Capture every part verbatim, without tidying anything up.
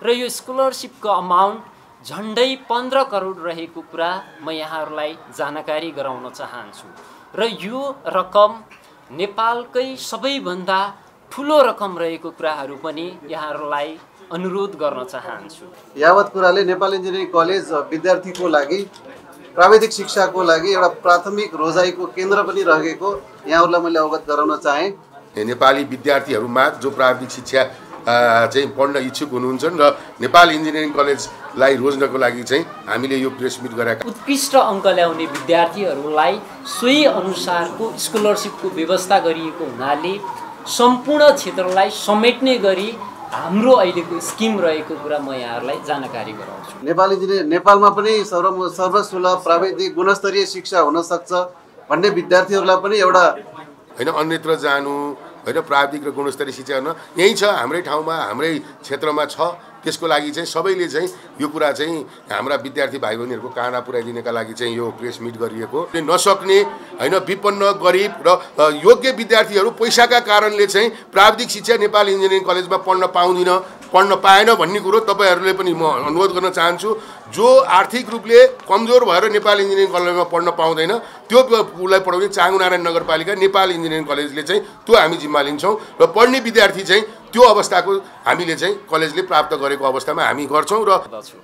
र यो स्कलरसिपको अमाउन्ट झन्डै पन्ध्र करोड रहेको कुरा म यहाँहरूलाई जानकारी गराउन चाहन्छु र यो रकम नेपालकै सबैभन्दा ठुलो रकम रहेको कुराहरू पनि यहाँहरूलाई अनुरोध गर्न चाहन्छु। यावत कुराले नेपाल इन्जिनियरिङ कलेज विद्यार्थीको लागि प्राविधिक शिक्षाको लागि एउटा प्राथमिक रोजाइको केन्द्र पनि रहेको यहाँहरूलाई मैले अवगत गराउन चाहेँ। नेपाली विद्यार्थीहरूमा जो प्राविधिक शिक्षा चाहिँ पढ्न इच्छुक हुनुहुन्छ र नेपाल इन्जिनियरिङ कलेजलाई रोज्नको लागि चाहिँ हामीले यो प्रेस मिट गरेका उत्कृष्ट अङ्क ल्याउने विद्यार्थीहरूलाई सोही अनुसारको स्कलरसिपको व्यवस्था गरिएको हुनाले सम्पूर्ण क्षेत्रलाई समेट्ने गरी हाम्रो अहिलेको स्किम रहेको कुरा म यहाँहरूलाई जानकारी गराउँछु। नेपाल इन्जिनियर नेपालमा पनि सर्व सर्वसुलभ प्राविधिक गुणस्तरीय शिक्षा हुन सक्छ भन्ने विद्यार्थीहरूलाई पनि एउटा हैन अन्यत्र जानु हैन प्राविधिक र गुणस्तरीय शिक्षा गर्न यही छ हाम्रै ठाउँमा हाम्रै क्षेत्रमा छ। त्यसको लागि चाहिँ सबैले चाहिँ यो कुरा चाहिँ हाम्रा विद्यार्थी भाइ बहिनीहरूको काना पुर्याइदिनका लागि चाहिँ यो प्रेस मिट गरिएको। नसक्ने हैन विपन्न गरिब र योग्य विद्यार्थीहरू पैसाका कारणले चाहिँ प्राविधिक शिक्षा नेपाल इन्जिनियरिङ कलेजमा पढ्न पाउँदिन पढ्न पाएन भन्ने कुरो तपाईहरूले पनि म अनुरोध गर्न चाहन्छु। जो आर्थिक रूपले कमजोर भएर नेपाल इन्जिनियरिङ कलेजमा पढ्न पाउँदैन त्यो उसलाई पढाउने चाँगुनारायण नगरपालिका नेपाल इन्जिनियरिङ कलेजले चाहिँ त्यो हामी जिम्मा लिन्छौँ र पढ्ने विद्यार्थी चाहिँ त्यो अवस्थाको हामीले चाहिँ कलेजले प्राप्त गरेको अवस्थामा हामी गर्छौँ। र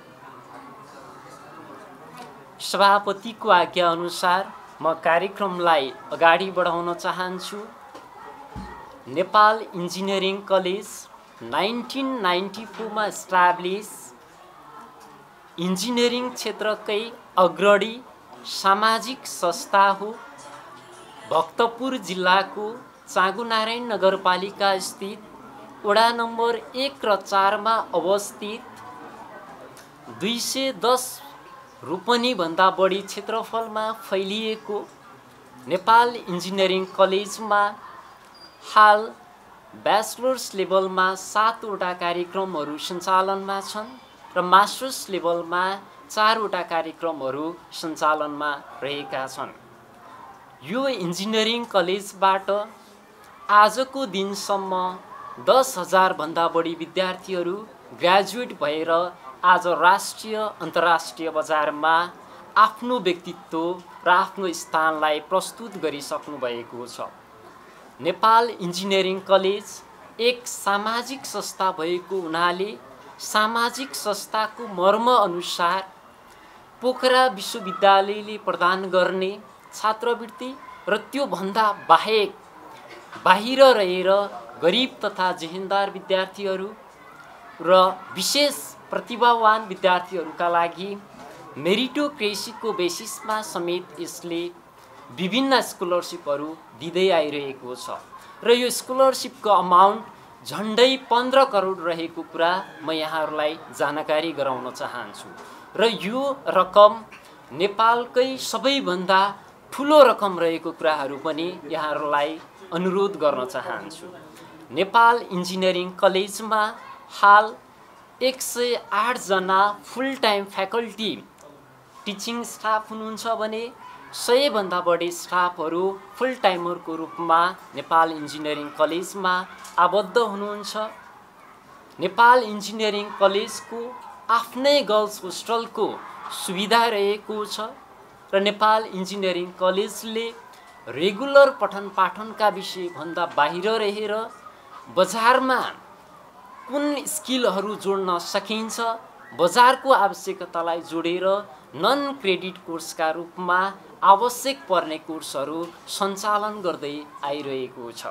सभापतिको आज्ञा अनुसार म कार्यक्रमलाई अगाडि बढाउन चाहन्छु। Nepal engineering college nineteen ninety फोरमा इस्टाब्लिस इन्जिनियरिङ क्षेत्रकै अग्रणी सामाजिक संस्था हो। भक्तपुर जिल्लाको चाँगुनारायण नगरपालिका स्थित वडा नम्बर एक र चारमा अवस्थित दुई सय दस रोपनीभन्दा बढी क्षेत्रफलमा फैलिएको नेपाल इन्जिनियरिङ कलेजमा हाल ब्याचलर्स लेभलमा सातवटा कार्यक्रमहरू सञ्चालनमा छन् र मास्टर्स लेभलमा चारवटा कार्यक्रमहरू सञ्चालनमा रहेका छन्। यो इन्जिनियरिङ कलेजबाट आजको दिनसम्म दस हजारभन्दा बढी विद्यार्थीहरू ग्रेजुएट भएर आज राष्ट्रिय अन्तर्राष्ट्रिय बजारमा आफ्नो व्यक्तित्व र आफ्नो स्थानलाई प्रस्तुत गरिसक्नु भएको छ। नेपाल इन्जिनियरिङ कलेज एक सामाजिक संस्था भएको हुनाले सामाजिक संस्थाको मर्म अनुसार पोखरा विश्वविद्यालयले प्रदान गर्ने छात्रवृत्ति र त्योभन्दा बाहेक बाहिर रहेर गरिब तथा जेहेन्दार विद्यार्थीहरू र विशेष प्रतिभावान विद्यार्थीहरूका लागि मेरिटोक्रेसीको बेसिसमा समेत यसले विभिन्न स्कलरसिपहरू दिँदै आइरहेको छ र यो स्कलरसिपको अमाउन्ट झन्डै पन्ध्र करोड रहेको कुरा म यहाँहरूलाई जानकारी गराउन चाहन्छु र यो रकम नेपालकै सबैभन्दा ठुलो रकम रहेको कुराहरू पनि यहाँहरूलाई अनुरोध गर्न चाहन्छु। नेपाल इन्जिनियरिङ कलेजमा हाल एक सय आठजना full time faculty teaching staff हुनुहुन्छ भने सयभन्दा बढी स्टाफहरू फुल टाइमरको रूपमा नेपाल इन्जिनियरिङ कलेजमा आबद्ध हुनुहुन्छ। नेपाल इन्जिनियरिङ कलेजको आफ्नै गर्ल्स होस्टलको सुविधा रहेको छ र नेपाल इन्जिनियरिङ कलेजले रेगुलर पठन पाठनका विषयभन्दा बाहिर रहेर बजारमा कुन स्किलहरू जोड्न सकिन्छ बजारको आवश्यकतालाई जोडेर नन क्रेडिट कोर्सका रूपमा आवश्यक पर्ने कोर्सहरू सञ्चालन गर्दै आइरहेको छ।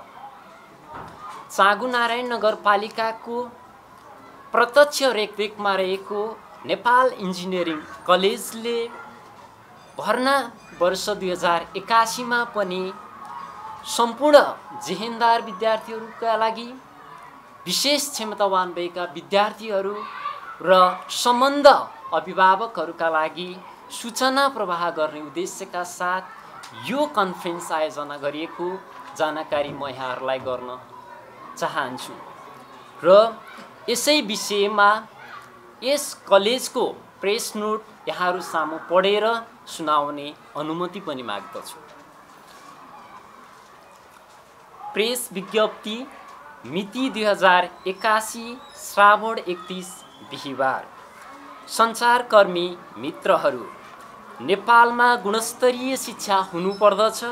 चाँगुनारायण नगरपालिकाको प्रत्यक्ष रेखदेखमा रहेको नेपाल इन्जिनियरिङ कलेजले भर्ना वर्ष दुई हजार एकासीमा पनि सम्पूर्ण जेहेन्दार विद्यार्थीहरूका लागि विशेष क्षमतावान भएका विद्यार्थीहरू र सम्बन्ध अभिभावकहरूका लागि सूचना प्रवाह गर्ने उद्देश्यका साथ यो कन्फरेन्स आयोजना गरिएको जानकारी म यहाँहरूलाई गर्न चाहन्छु र यसै विषयमा यस कलेजको प्रेस नोट यहाँहरू सामु पढेर सुनाउने अनुमति पनि माग्दछु। प्रेस विज्ञप्ति मिति दुई हजार एकासी श्रावण एकतीस बिहिबार। सञ्चारकर्मी मित्रहरू, नेपालमा गुणस्तरीय शिक्षा हुनुपर्दछ।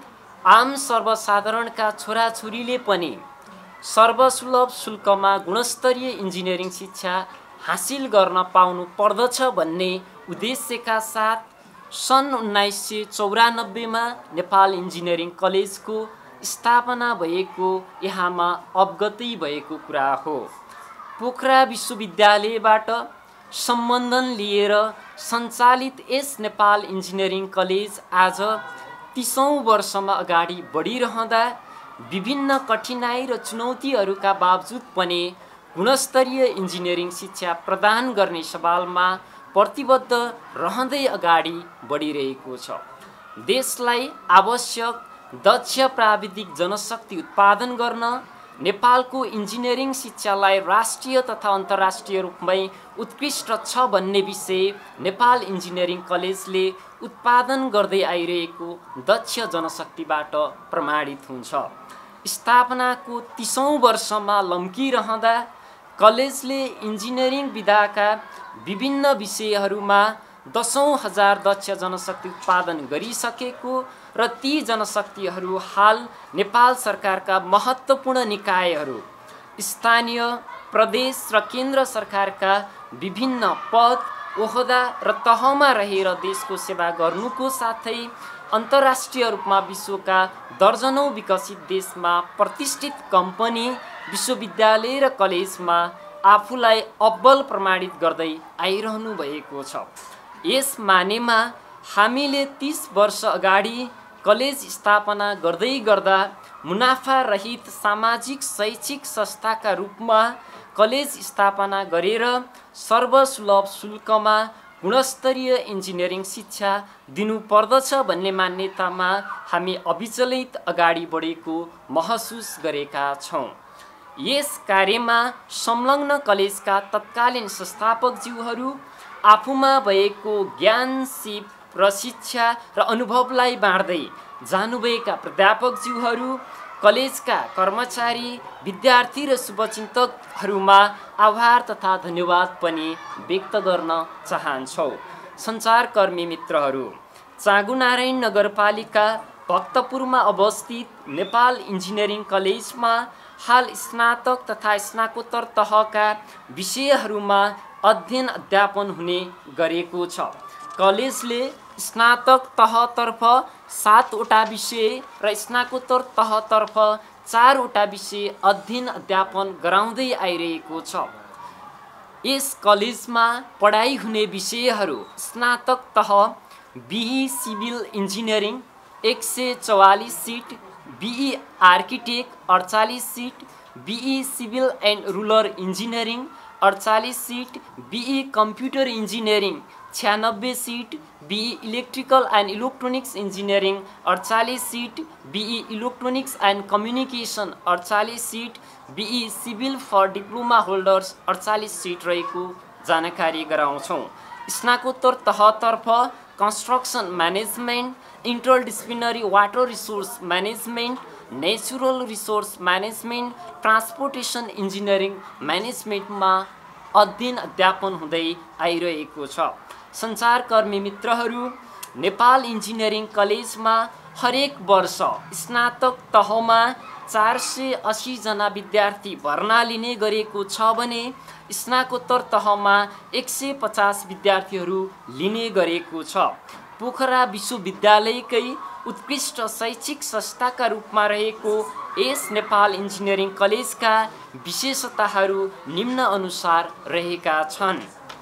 आम सर्वसाधारणका छोराछोरीले पनि सर्वसुलभ शुल्कमा गुणस्तरीय इन्जिनियरिङ शिक्षा हासिल गर्न पाउनु पर्दछ भन्ने उद्देश्यका साथ सन् उन्नाइस सय चौरानब्बेमा नेपाल इन्जिनियरिङ कलेजको स्थापना भएको यहाँमा अवगति भएको कुरा हो। पोखरा विश्वविद्यालयबाट सम्बन्धन लिएर सञ्चालित यस नेपाल इन्जिनियरिङ कलेज आज तीसौँ वर्षमा अगाडि बढिरहँदा विभिन्न कठिनाई र चुनौतीहरूका बावजुद पनि गुणस्तरीय इन्जिनियरिङ शिक्षा प्रदान गर्ने सवालमा प्रतिबद्ध रहँदै अगाडि बढिरहेको छ। देशलाई आवश्यक दक्ष प्राविधिक जनशक्ति उत्पादन गर्न नेपालको इन्जिनियरिङ शिक्षालाई राष्ट्रिय तथा अन्तर्राष्ट्रिय रूपमै उत्कृष्ट छ भन्ने विषय नेपाल इन्जिनियरिङ कलेजले उत्पादन गर्दै आइरहेको दक्ष जनशक्तिबाट प्रमाणित हुन्छ। स्थापनाको तीसौँ वर्षमा लम्किरहँदा कलेजले इन्जिनियरिङ विधाका विभिन्न विषयहरूमा दसौँ हजार दक्ष जनशक्ति उत्पादन गरिसकेको र ती जनशक्तिहरू हाल नेपाल सरकारका महत्त्वपूर्ण निकायहरू, स्थानीय, प्रदेश र केन्द्र सरकारका विभिन्न पद, ओहदा र तहमा रहेर देशको सेवा गर्नुको साथै अन्तर्राष्ट्रिय रूपमा विश्वका दर्जनौँ विकसित देशमा प्रतिष्ठित कम्पनी, विश्वविद्यालय र कलेजमा आफूलाई अब्बल प्रमाणित गर्दै आइरहनु भएको छ। यस मानेमा हामीले तीस वर्ष अगाडि कलेज स्थापना गर्दै गर्दा मुनाफा रहित सामाजिक शैक्षिक संस्थाका रूपमा कलेज स्थापना गरेर सर्वसुलभ शुल्कमा गुणस्तरीय इन्जिनियरिङ शिक्षा दिनुपर्दछ भन्ने मान्यतामा हामी अविचलित अगाडि बढेको महसुस गरेका छौँ। यस कार्यमा संलग्न कलेजका तत्कालीन संस्थापकज्यूहरू आफूमा भएको ज्ञान, सिप र शिक्षा र अनुभवलाई बाँड्दै जानुभएका प्राध्यापकज्यूहरू, कलेजका कर्मचारी, विद्यार्थी र शुभचिन्तकहरूमा आभार तथा धन्यवाद पनि व्यक्त गर्न चाहन्छौँ। सञ्चारकर्मी मित्रहरू, चाँगुनारायण नगरपालिका भक्तपुरमा अवस्थित नेपाल इन्जिनियरिङ कलेजमा हाल स्नातक तथा स्नाकोत्तर तहका विषयहरूमा अध्ययन अध्यापन हुने गरेको छ। कलेजले स्नातक तहतर्फ सातवटा विषय र स्नाकोत्तर तहतर्फ चारवटा विषय अध्ययन अध्यापन गराउँदै आइरहेको छ। यस कलेजमा पढाइ हुने विषयहरू स्नातक तह बिई सिभिल इन्जिनियरिङ एक सय चौवालिस सिट, बिई आर्किटेक्ट अडचालिस seat, BE civil and rural engineering अडचालिस सिट, बिई कम्प्युटर इन्जिनियरिङ छ्यानब्बे seat, BE electrical and electronics engineering अडचालिस seat, BE electronics and communication अडचालिस seat, BE civil for diploma holders अडचालिस seat रहेको जानकारी गराउँछौँ। स्नाकोत्तर तहतर्फ construction management, interdisciplinary water resource management, natural resource management, transportation engineering म्यानेजमेन्टमा अध्ययन अध्यापन हुँदै आइरहेको छ। सञ्चारकर्मी मित्रहरू, नेपाल इन्जिनियरिङ कलेजमा हरेक वर्ष स्नातक तहमा चार सय अस्सीजना विद्यार्थी भर्ना लिने गरेको छ भने स्नाकोत्तर तहमा एक सय पचास विद्यार्थीहरू लिने गरेको छ। पोखरा विश्वविद्यालयकै उत्कृष्ट शैक्षिक संस्थाका रूपमा रहेको यस नेपाल इन्जिनियरिङ कलेजका विशेषताहरू निम्न अनुसार रहेका छन्।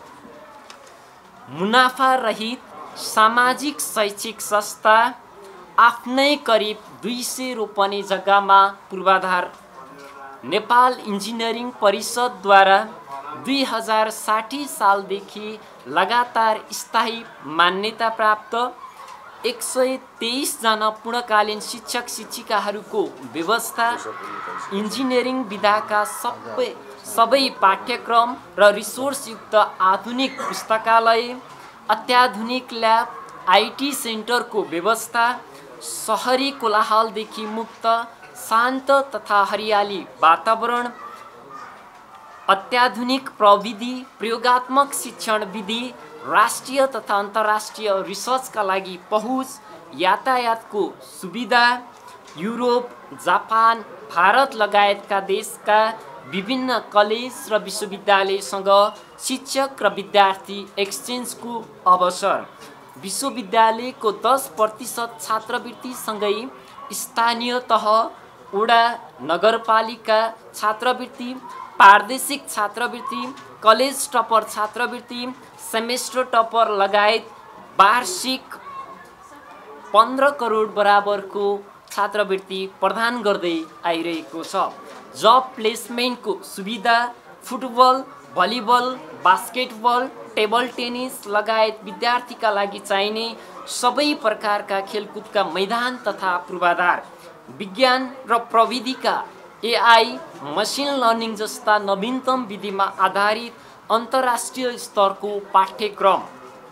मुनाफा रहित सामाजिक शैक्षिक संस्था, आफ्नै करिब दुई सय रोपनी जग्गामा पूर्वाधार, नेपाल इन्जिनियरिङ परिषदद्वारा दुई हजार साठी सालदेखि लगातार स्थायी मान्यता प्राप्त एक सय तेइसजना पूर्णकालीन शिक्षक शिक्षिकाहरूको व्यवस्था, इन्जिनियरिङ विधाका सबै सबै पाठ्यक्रम र रिसोर्सयुक्त आधुनिक पुस्तकालय, अत्याधुनिक ल्याब, आइटी सेन्टरको व्यवस्था, सहरी कोलाहलदेखि मुक्त शान्त तथा हरियाली वातावरण, अत्याधुनिक प्रविधि, प्रयोगात्मक शिक्षण विधि, राष्ट्रिय तथा अन्तर्राष्ट्रिय रिसर्चका लागि पहुँच, यातायातको सुविधा, युरोप, जापान, भारत लगायतका देशका विभिन्न कलेज र विश्वविद्यालयसँग शिक्षक र विद्यार्थी एक्सचेन्जको अवसर, विश्वविद्यालयको दस प्रतिशत छात्रवृत्तिसँगै स्थानीय तह, वडा, नगरपालिका छात्रवृत्ति, प्रादेशिक छात्रवृत्ति, कलेज टपर छात्रवृत्ति, सेमेस्टर टपर लगायत वार्षिक पन्ध्र करोड बराबरको छात्रवृत्ति प्रदान गर्दै आइरहेको छ। जब प्लेसमेन्टको सुविधा, football, volleyball, basketball, table tennis लगायत विद्यार्थीका लागि चाहिने सबै प्रकारका खेलकुदका मैदान तथा पूर्वाधार, विज्ञान र प्रविधिका एआई, मसिन लर्निङ जस्ता नवीनतम विधिमा आधारित अन्तर्राष्ट्रिय स्तरको पाठ्यक्रम,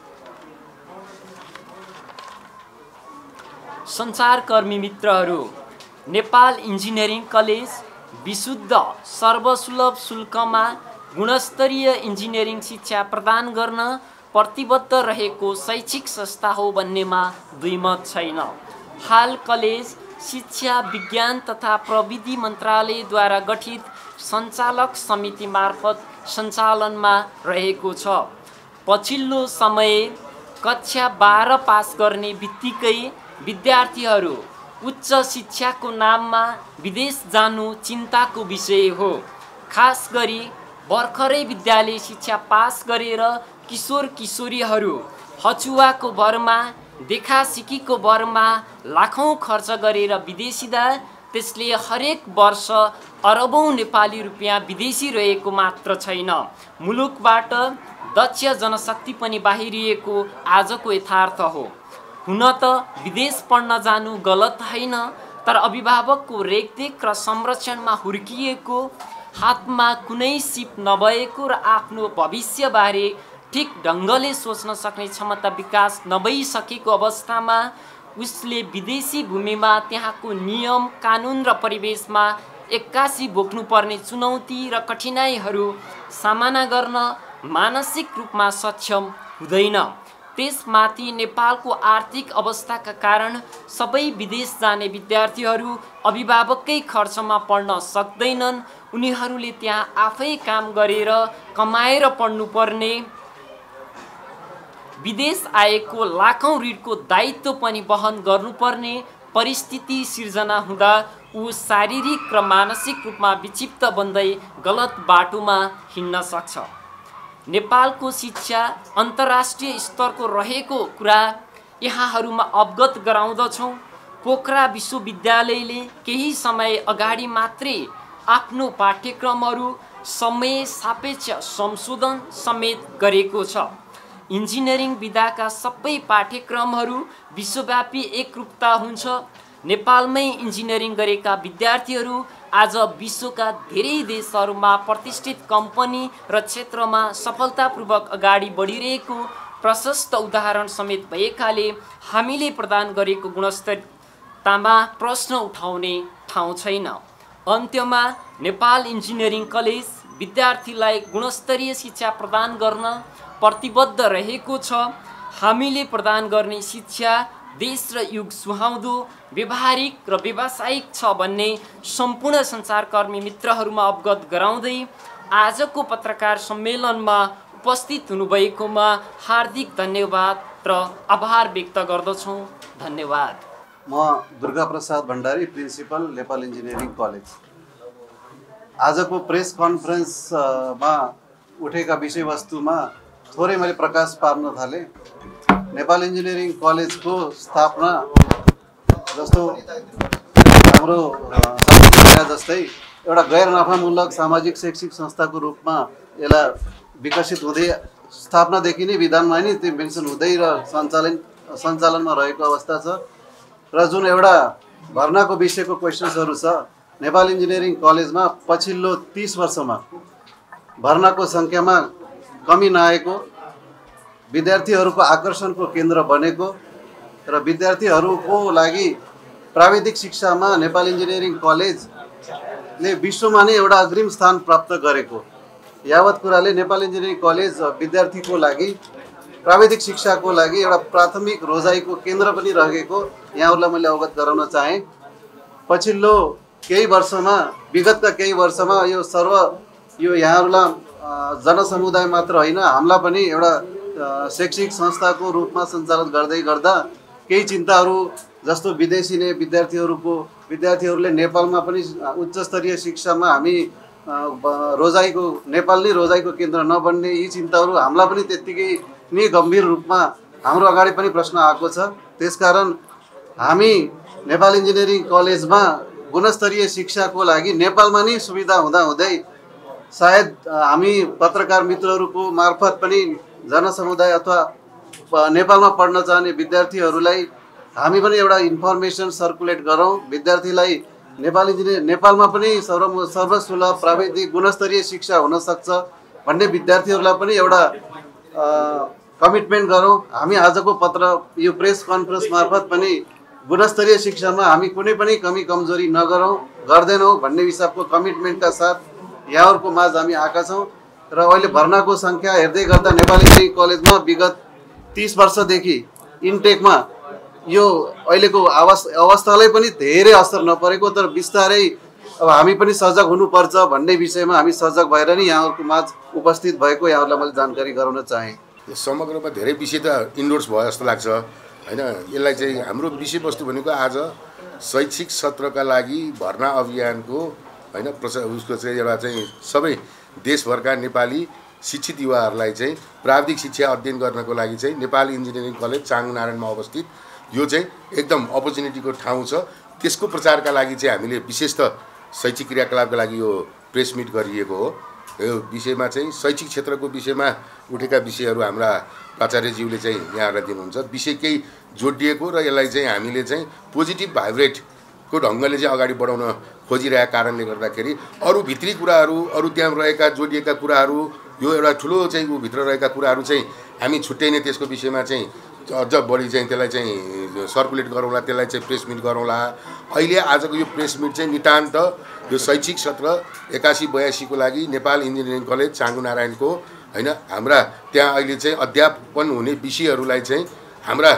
सञ्चारकर्मी मित्रहरू, नेपाल इन्जिनियरिङ कलेज विशुद्ध सर्वसुलभ शुल्कमा गुणस्तरीय इन्जिनियरिङ शिक्षा प्रदान गर्न प्रतिबद्ध रहेको शैक्षिक संस्था हो भन्नेमा दुई मत छैन। हाल कलेज शिक्षा, विज्ञान तथा प्रविधि मन्त्रालयद्वारा गठित सञ्चालक समिति मार्फत सञ्चालनमा रहेको छ। पछिल्लो समय कक्षा बाह्र पास गर्ने बित्तिकै विद्यार्थीहरू उच्च शिक्षाको नाममा विदेश जानु चिन्ताको विषय हो। खास गरी भर्खरै विद्यालय शिक्षा पास गरेर किशोर किशोरीहरू हचुवाको भरमा, देखासिकीको भरमा लाखौँ खर्च गरेर विदेशिँदा त्यसले हरेक वर्ष अरबौँ नेपाली रुपियाँ विदेशी रहेको मात्र छैन, मुलुकबाट दक्ष जनशक्ति पनि बाहिरिएको आजको यथार्थ हो। हुन त विदेश पढ्न जानु गलत होइन, तर अभिभावकको रेखदेख र संरक्षणमा हुर्किएको, हातमा कुनै सिप नभएको र आफ्नो भविष्यबारे ठिक ढङ्गले सोच्न सक्ने क्षमता विकास नभइसकेको अवस्थामा उसले विदेशी भूमिमा त्यहाँको नियम, कानुन र परिवेशमा एक्कासी भोग्नुपर्ने चुनौती र कठिनाइहरू सामना गर्न मानसिक रूपमा सक्षम हुँदैन। त्यसमाथि नेपालको आर्थिक अवस्थाका कारण सबै विदेश जाने विद्यार्थीहरू अभिभावककै खर्चमा पढ्न सक्दैनन्। उनीहरूले त्यहाँ आफै काम गरेर कमाएर पढ्नुपर्ने, विदेश आएको लाखौँ ऋणको दायित्व पनि वहन गर्नुपर्ने परिस्थिति सिर्जना हुँदा ऊ शारीरिक र मानसिक रूपमा विक्षिप्त बन्दै गलत बाटोमा हिँड्न सक्छ। नेपालको शिक्षा अन्तर्राष्ट्रिय स्तरको रहेको कुरा यहाँहरूमा अवगत गराउँदछौँ। पोखरा विश्वविद्यालयले केही समय अगाडि मात्रै आफ्नो पाठ्यक्रमहरू समय सापेक्ष संशोधन समेत गरेको छ। इन्जिनियरिङ विधाका सबै पाठ्यक्रमहरू विश्वव्यापी एकरूपता हुन्छ। नेपालमै इन्जिनियरिङ गरेका विद्यार्थीहरू आज विश्वका धेरै देशहरूमा प्रतिष्ठित कम्पनी र क्षेत्रमा सफलतापूर्वक अगाडि बढिरहेको प्रशस्त उदाहरण समेत भएकाले हामीले प्रदान गरेको गुणस्तरतामा प्रश्न उठाउने ठाउँ छैन। अन्त्यमा नेपाल इन्जिनियरिङ कलेज विद्यार्थीलाई गुणस्तरीय शिक्षा प्रदान गर्न प्रतिबद्ध रहेको छ। हामीले प्रदान गर्ने शिक्षा देश र युग सुहाउँदो, व्यवहारिक र व्यावसायिक छ भन्ने सम्पूर्ण सञ्चारकर्मी मित्रहरूमा अवगत गराउँदै आजको पत्रकार सम्मेलनमा उपस्थित हुनुभएकोमा हार्दिक धन्यवाद र आभार व्यक्त गर्दछौँ। धन्यवाद। म Durga Prasad Bhandari, principal, Nepal engineering college. आजको प्रेस कन्फरेन्समा उठेका विषयवस्तुमा थोरै मैले प्रकाश पार्न थालेँ। नेपाल इन्जिनियरिङ कलेजको स्थापना जस्तो हाम्रो जस्तै एउटा गैर नाफामूलक सामाजिक शैक्षिक संस्थाको रूपमा यसलाई विकसित हुँदै स्थापनादेखि नै विधानमा नै त्यो मेन्सन हुँदै र सञ्चालन सञ्चालनमा रहेको अवस्था छ। र जुन एउटा भर्नाको विषयको क्वेसन्सहरू छ, नेपाल इन्जिनियरिङ कलेजमा पछिल्लो तीस वर्षमा भर्नाको सङ्ख्यामा कमी नआएको, विद्यार्थीहरूको आकर्षणको केन्द्र बनेको र विद्यार्थीहरूको लागि प्राविधिक शिक्षामा नेपाल इन्जिनियरिङ कलेजले विश्वमा नै एउटा अग्रिम स्थान प्राप्त गरेको यावत कुराले नेपाल इन्जिनियरिङ कलेज विद्यार्थीको लागि प्राविधिक शिक्षाको लागि एउटा प्राथमिक रोजाइको केन्द्र पनि रहेको यहाँहरूलाई मैले अवगत गराउन चाहेँ। पछिल्लो केही वर्षमा विगतका केही वर्षमा यो सर्व यो यहाँहरूलाई जनसमुदाय मात्र होइन हामीलाई पनि एउटा शैक्षिक संस्थाको रूपमा सञ्चालन गर्दै गर्दा केही चिन्ताहरू जस्तो विदेशी विद्यार्थीहरूको विद्यार्थीहरूले नेपालमा पनि उच्च स्तरीय शिक्षामा हामी रोजाइको नेपाल नै रोजाइको केन्द्र नबन्ने यी चिन्ताहरू हामीलाई पनि त्यत्तिकै नै गम्भीर रूपमा हाम्रो अगाडि पनि प्रश्न आएको छ। त्यसकारण हामी नेपाल इन्जिनियरिङ कलेजमा गुणस्तरीय शिक्षाको लागि नेपालमा नै सुविधा हुँदा हुँदै सायद हामी पत्रकार मित्रहरूको मार्फत पनि जनसमुदाय अथवा नेपालमा पढ्न चाहने विद्यार्थीहरूलाई हामी पनि एउटा इन्फर्मेसन सर्कुलेट गरौँ, विद्यार्थीलाई नेपाल इन्जिनियर नेपालमा पनि सर्व सर्वसुलभ प्राविधिक गुणस्तरीय शिक्षा हुनसक्छ भन्ने विद्यार्थीहरूलाई पनि एउटा कमिटमेन्ट गरौँ। हामी आजको पत्र यो प्रेस कन्फरेन्स मार्फत पनि गुणस्तरीय शिक्षामा हामी कुनै पनि कमी कमजोरी नगरौँ गर्दैनौँ भन्ने हिसाबको कमिटमेन्टका साथ यहाँहरूको माझ हामी आएका छौँ। र अहिले भर्नाको सङ्ख्या हेर्दै गर्दा नेपाल इन्जिनियरिङ कलेजमा विगत तीस वर्षदेखि इन्टेकमा यो अहिलेको अवस्था अवस्थालाई पनि धेरै असर नपरेको, तर बिस्तारै अब हामी पनि सजग हुनुपर्छ भन्ने विषयमा हामी सजग भएर नै यहाँहरूको माझ उपस्थित भएको यहाँहरूलाई मैले जानकारी गराउन चाहेँ। समग्रमा धेरै विषय त इन्डोर्स भयो जस्तो लाग्छ होइन। यसलाई चाहिँ हाम्रो विषयवस्तु भनेको आज शैक्षिक सत्रका लागि भर्ना अभियानको होइन प्रचार उसको चाहिँ एउटा चाहिँ सबै देशभरका नेपाली शिक्षित युवाहरूलाई चाहिँ प्राविधिक शिक्षा अध्ययन गर्नको लागि चाहिँ नेपाल इन्जिनियरिङ कलेज चाङनारायणमा अवस्थित यो चाहिँ एकदम अपर्च्युनिटीको ठाउँ छ। त्यसको प्रचारका लागि चाहिँ हामीले विशेष त शैक्षिक क्रियाकलापका लागि यो प्रेस मिट गरिएको हो। यो विषयमा चाहिँ शैक्षिक क्षेत्रको विषयमा उठेका विषयहरू हाम्रा प्राचार्यज्यूले चाहिँ यहाँहरूलाई दिनुहुन्छ। विषय केही जोडिएको र यसलाई चाहिँ हामीले चाहिँ पोजिटिभ भाइब्रेटको ढङ्गले चाहिँ अगाडि बढाउन खोजिरहेका कारणले गर्दाखेरि अरू भित्री कुराहरू अरू त्यहाँ रहेका जोडिएका कुराहरू यो एउटा ठुलो चाहिँ ऊभित्र रहेका कुराहरू चाहिँ हामी छुट्टै नै त्यसको विषयमा चाहिँ अझ बढी चाहिँ त्यसलाई चाहिँ सर्कुलेट गरौँला, त्यसलाई चाहिँ प्रेस मिट गरौँला। अहिले आजको यो प्रेस मिट चाहिँ नितान्त यो शैक्षिक सत्र एकासी बयासीको लागि नेपाल इन्जिनियरिङ कलेज चाङनारायणको होइन हाम्रा त्यहाँ अहिले चाहिँ अध्यापन हुने विषयहरूलाई चाहिँ हाम्रा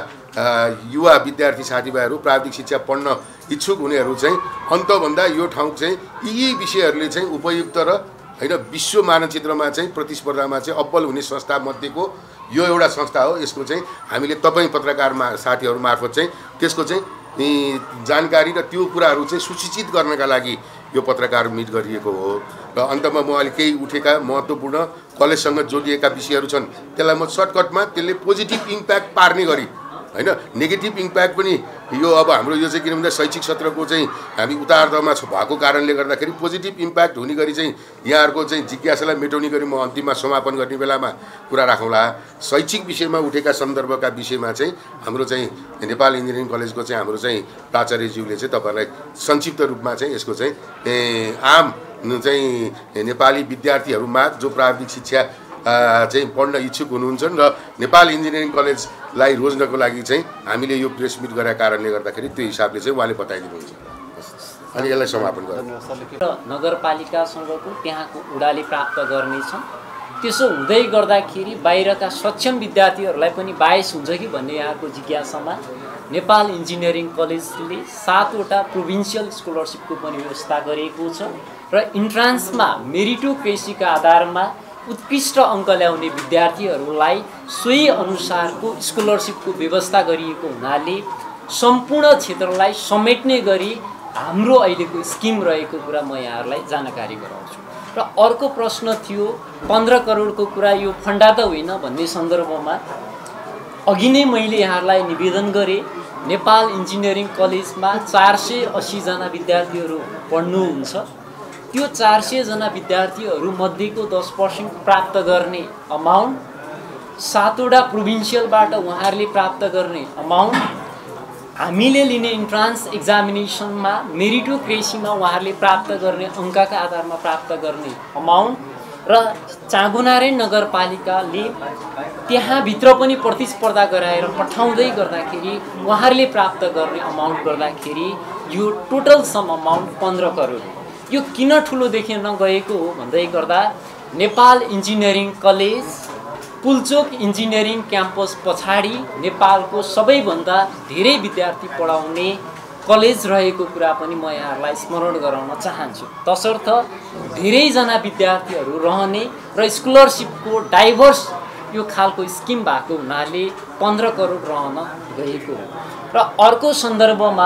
युवा विद्यार्थी साथीभाइहरू प्राविधिक शिक्षा पढ्न इच्छुक हुनेहरू चाहिँ अन्तभन्दा यो ठाउँ चाहिँ यी विषयहरूले चाहिँ उपयुक्त र होइन विश्व मानचित्रमा चाहिँ प्रतिस्पर्धामा चाहिँ अब्बल हुने संस्था मध्येको यो एउटा संस्था हो। यसको चाहिँ हामीले तपाईँ पत्रकारमा साथीहरू मार्फत चाहिँ त्यसको चाहिँ जानकारी र त्यो कुराहरू चाहिँ सूचित गर्नका लागि यो पत्रकार मिट गरिएको हो। र अन्तमा म अहिले केही उठेका महत्त्वपूर्ण कलेजसँग जोडिएका विषयहरू छन् त्यसलाई म सर्टकटमा त्यसले पोजिटिभ इम्प्याक्ट पार्ने गरी होइन नेगेटिभ इम्प्याक्ट पनि यो अब हाम्रो यो चाहिँ किन भन्दा शैक्षिक सत्रको चाहिँ हामी उतार्दमा भएको कारणले गर्दाखेरि पोजिटिभ इम्प्याक्ट हुने गरी चाहिँ यहाँहरूको चाहिँ जिज्ञासालाई मेटाउने गरी म अन्तिममा समापन गर्ने बेलामा कुरा राखौँला। शैक्षिक विषयमा उठेका सन्दर्भका विषयमा चाहिँ हाम्रो चाहिँ नेपाल इन्जिनियरिङ कलेजको चाहिँ हाम्रो चाहिँ प्राचार्यज्यूले चाहिँ तपाईँहरूलाई संक्षिप्त रूपमा चाहिँ यसको चाहिँ आम चाहिँ नेपाली विद्यार्थीहरूमा जो प्राविधिक शिक्षा चाहिँ पढ्न इच्छुक हुनुहुन्छ र नेपाल इन्जिनियरिङ कलेजलाई रोज्नको लागि चाहिँ हामीले यो प्रेस मिट गरेका कारणले गर्दाखेरि त्यो हिसाबले चाहिँ उहाँले बताइदिनुहुन्छ। अनि यसलाई समापन गर्नु नगरपालिकासँगको त्यहाँको उडाली प्राप्त गर्नेछन्। त्यसो हुँदै गर्दाखेरि बाहिरका सक्षम विद्यार्थीहरूलाई पनि बायस हुन्छ कि भन्ने यहाँको जिज्ञासामा नेपाल इन्जिनियरिङ कलेजले सातवटा प्रोभिन्सियल स्कलरसिपको पनि व्यवस्था गरेको छ र इन्ट्रान्समा मेरिटोक्रेसीका आधारमा उत्कृष्ट अङ्क ल्याउने विद्यार्थीहरूलाई सोही अनुसारको स्कलरसिपको व्यवस्था गरिएको हुनाले सम्पूर्ण क्षेत्रलाई समेट्ने गरी हाम्रो अहिलेको स्किम रहेको कुरा म यहाँहरूलाई जानकारी गराउँछु। र अर्को प्रश्न थियो पन्ध्र करोडको कुरा यो फन्डा त होइन भन्ने सन्दर्भमा अघि नै मैले यहाँहरूलाई निवेदन गरेँ। नेपाल इन्जिनियरिङ कलेजमा चार सय अस्सीजना विद्यार्थीहरू पढ्नुहुन्छ। त्यो चार सयजना विद्यार्थीहरूमध्येको दस पर्सेन्ट प्राप्त गर्ने अमाउन्ट, सातवटा प्रोभिन्सियलबाट उहाँहरूले प्राप्त गर्ने अमाउन्ट, हामीले लिने इन्ट्रान्स एक्जामिनेसनमा मेरिटोक्रेसीमा उहाँहरूले प्राप्त गर्ने अङ्कका आधारमा प्राप्त गर्ने अमाउन्ट र चाँगुनारायण नगरपालिकाले त्यहाँभित्र पनि प्रतिस्पर्धा गराएर पठाउँदै गर्दाखेरि उहाँहरूले प्राप्त गर्ने अमाउन्ट गर्दाखेरि यो टोटल सम अमाउन्ट पन्ध्र करोड। यो किन ठुलो देखिन गएको हो भन्दै गर्दा Nepal engineering college Pulchowk engineering campus पछाडि नेपालको सबैभन्दा धेरै विद्यार्थी पढाउने कलेज रहेको कुरा पनि म यहाँहरूलाई स्मरण गराउन चाहन्छु। तसर्थ धेरैजना विद्यार्थीहरू रहने र स्कलरसिपको डाइभर्स यो खालको स्किम भएको हुनाले पन्ध्र करोड रहन गएको हो। र अर्को सन्दर्भमा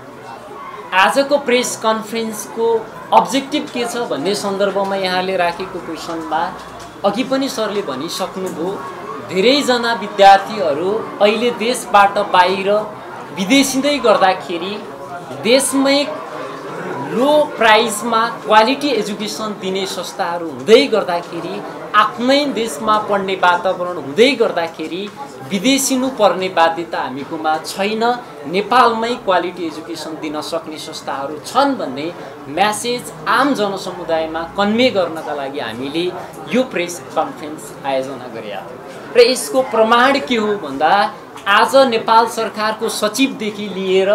आजको प्रेस कन्फरेन्सको अब्जेक्टिभ के छ भन्ने सन्दर्भमा यहाँले राखेको क्वेसनमा अघि पनि सरले भनिसक्नुभयो, धेरैजना विद्यार्थीहरू अहिले देशबाट बाहिर विदेशिँदै गर्दाखेरि देशमै लो प्राइसमा क्वालिटी एजुकेसन दिने संस्थाहरू हुँदै गर्दाखेरि आफ्नै देशमा पढ्ने वातावरण हुँदै गर्दाखेरि विदेशिनु पर्ने बाध्यता हामीकोमा छैन, नेपालमै क्वालिटी एजुकेसन दिन सक्ने संस्थाहरू छन् भन्ने म्यासेज आम जनसमुदायमा कन्भे गर्नका लागि हामीले यो प्रेस कन्फरेन्स आयोजना गरेका थियौँ। र यसको प्रमाण के हो भन्दा आज नेपाल सरकारको सचिवदेखि लिएर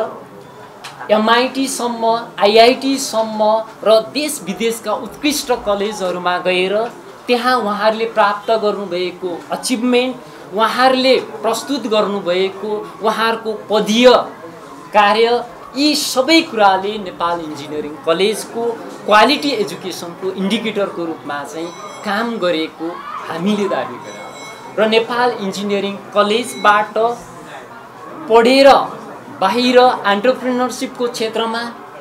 एमआइटीसम्म आइआइटीसम्म र देश विदेशका उत्कृष्ट कलेजहरूमा गएर त्यहाँ उहाँहरूले प्राप्त गर्नुभएको अचिभमेन्ट, उहाँहरूले प्रस्तुत गर्नुभएको उहाँहरूको पदीय कार्य, यी सबै कुराले नेपाल इन्जिनियरिङ कलेजको क्वालिटी एजुकेसनको इन्डिकेटरको रूपमा चाहिँ काम गरेको हामीले दाबी गर्यौँ। र नेपाल इन्जिनियरिङ कलेजबाट पढेर बाहिर एन्टरप्रेन्योरसिपको क्षेत्रमा